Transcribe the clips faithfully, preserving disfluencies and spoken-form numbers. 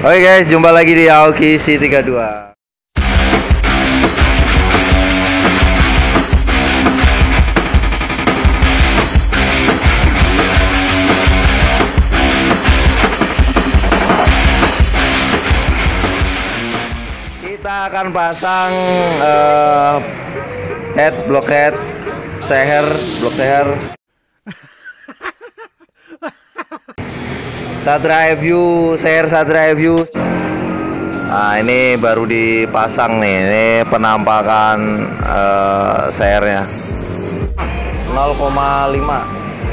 Oke guys, jumpa lagi di Aoki C tiga puluh dua. Kita akan pasang uh, head, block head, seher, block seher. Satria View, share Satria View. Nah, ini baru dipasang nih. Ini penampakan uh, sharenya nol koma lima.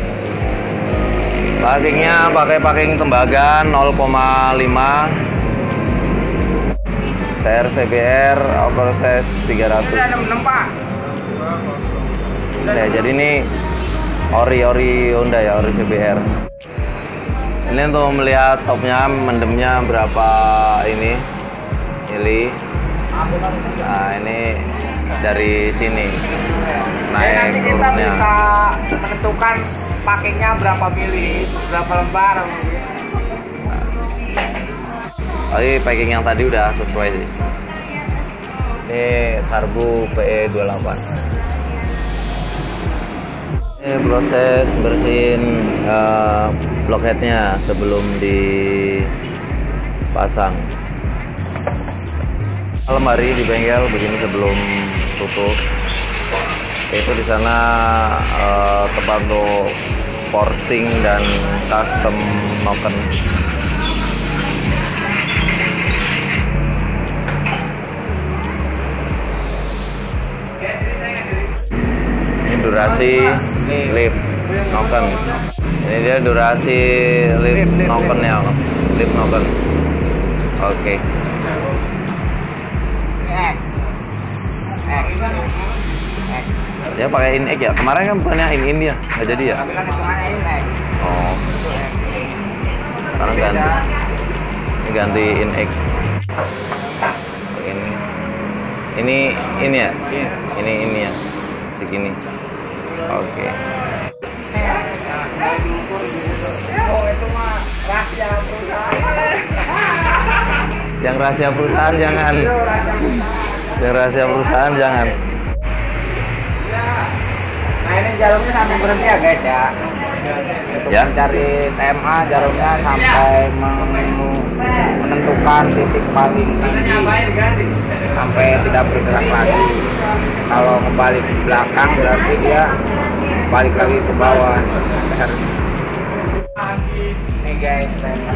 Packingnya pakai packing tembaga nol koma lima. Share C B R oversize tiga ratus. Ya, jadi ini ori ori Honda ya, ori C B R. Ini untuk melihat topnya, mendemnya berapa ini mili. Nah, ini dari sini naik nanti kita kurvanya. bisa menentukan packingnya berapa mili, berapa lembar. Oh, ini packing yang tadi udah sesuai sih. Ini karbu P E dua puluh delapan. Ini proses bersihin uh, blockheadnya sebelum dipasang. Lemari di bengkel begini sebelum tutup. Itu di sana uh, tempat untuk porting dan custom noken. Ini durasi lip noken. Ini dia durasi lip noken ya, lip noken. Oke. Dia pakai in egg ya. Kemarin kan bukannya in in dia, nggak jadi ya. Oh. Sekarang ganti. Ini ganti in egg. Ini. Ini ini ya. Ini ini ya. Segini. Oke. Oh, itu mah rahasia perusahaan. Yang rahasia perusahaan jangan. Yang rahasia perusahaan jangan. Nah, ini jarumnya sampai berhenti ya guys ya. Untuk Ya. mencari T M A jarumnya sampai menentukan titik paling tinggi sampai tidak bergerak lagi. Kalau kembali ke belakang berarti dia balik lagi ke bawah. Nih guys,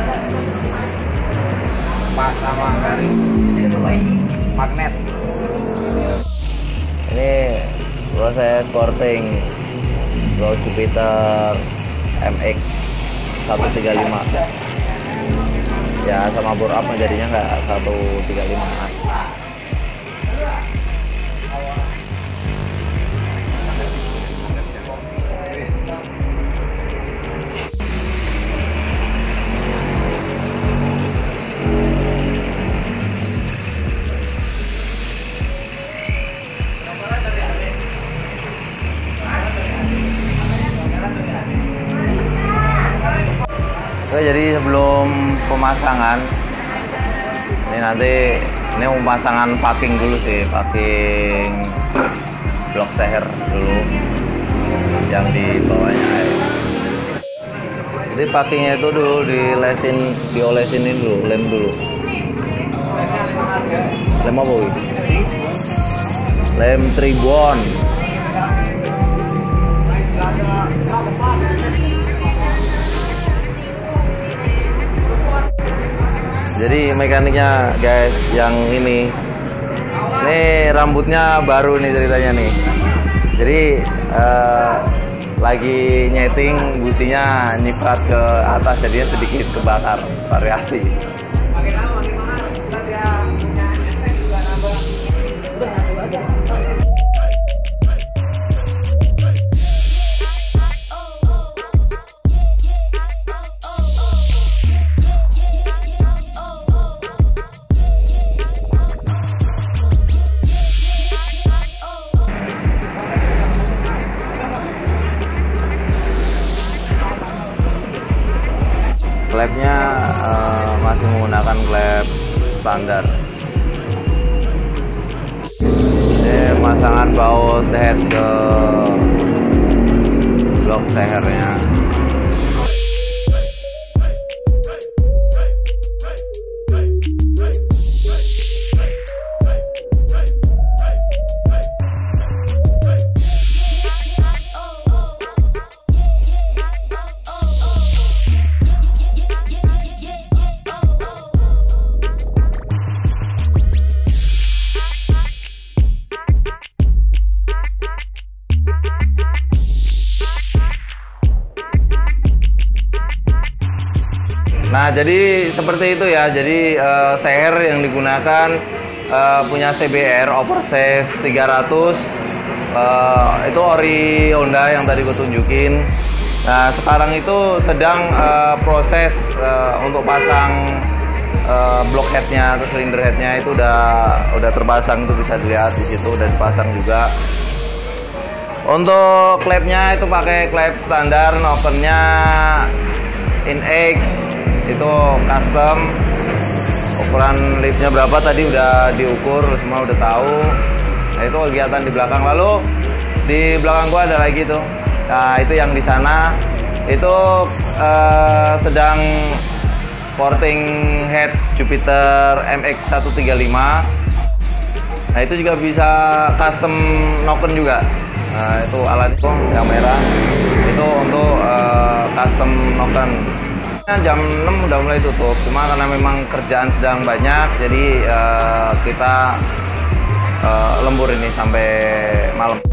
pas sama garis magnet. Ini proses porting Road Jupiter M X seratus tiga puluh lima. Ya, sama bore up jadinya nggak seratus tiga puluh lima. Oke, jadi sebelum pemasangan ini nanti ini pemasangan packing dulu sih, packing blok seher dulu yang di bawahnya. Jadi packingnya itu dulu dilesin, diolesin ini dulu, lem dulu. Lem apa ini? Lem tribon. Jadi mekaniknya guys, yang ini, nih rambutnya baru nih ceritanya nih. Jadi uh, lagi nyeting businya nyiprat ke atas, jadinya sedikit kebakar, variasi. Labnya uh, masih masih menggunakan klep standar. Ini pemasangan baut head ke blok sehernya. Nah, jadi seperti itu ya. Jadi uh, seher yang digunakan uh, punya C B R oversize tiga ratus. Uh, itu ori Honda yang tadi gue tunjukin. Nah, sekarang itu sedang uh, proses uh, untuk pasang uh, block headnya atau silinder headnya itu udah udah terpasang, itu bisa dilihat di situ udah dipasang juga. Untuk klepnya itu pakai klep standar, nokennya InX. Itu custom. Ukuran lipnya berapa tadi udah diukur, semua udah tahu. Nah, itu kegiatan di belakang. Lalu di belakang gua ada lagi tuh. Nah, itu yang di sana itu uh, sedang porting head Jupiter M X seratus tiga puluh lima. Nah, itu juga bisa custom noken juga. Nah, itu alat itu yang merah itu untuk uh, custom noken. Jam enam udah mulai tutup, cuma karena memang kerjaan sedang banyak, jadi uh, kita uh, lembur ini sampai malam.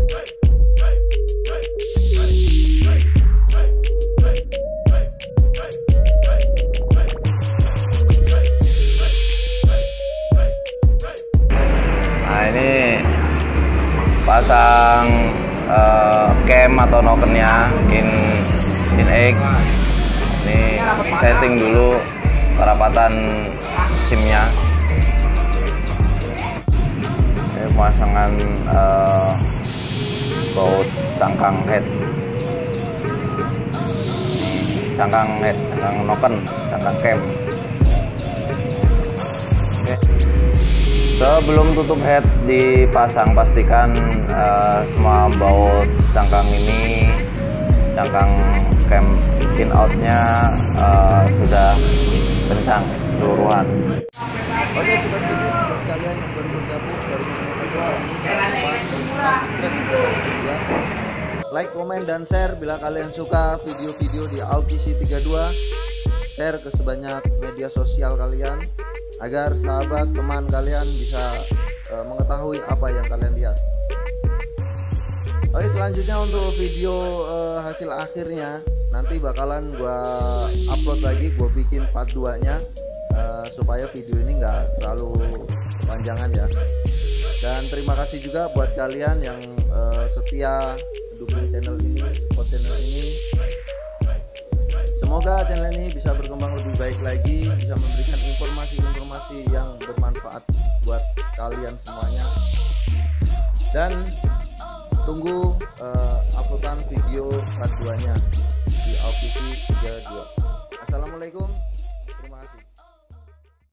Nah, ini pasang uh, cam atau nokennya in in egg. Ini setting dulu kerapatan simnya. Ini pemasangan uh, baut cangkang head, cangkang head, cangkang noken, cangkang cam. Oke. Sebelum tutup head dipasang, pastikan uh, semua baut cangkang ini, cangkang cam in outnya uh, sudah kencang keseluruhan. Oke sobat kritik, buat kalian yang baru bergabung baru menemukan ini, like, komen, dan share bila kalian suka video-video di Aukisi tiga puluh dua. Share ke sebanyak media sosial kalian agar sahabat teman kalian bisa uh, mengetahui apa yang kalian lihat. Oke, selanjutnya untuk video uh, hasil akhirnya nanti bakalan gua upload lagi, gua bikin part dua nya uh, supaya video ini nggak terlalu panjangan ya. Dan terima kasih juga buat kalian yang uh, setia dukung channel ini, support channel ini. Semoga channel ini bisa berkembang lebih baik lagi, bisa memberikan informasi-informasi yang bermanfaat buat kalian semuanya. Dan tunggu uh, uploadan video part dua nya di Aukisi tiga puluh dua. Assalamualaikum.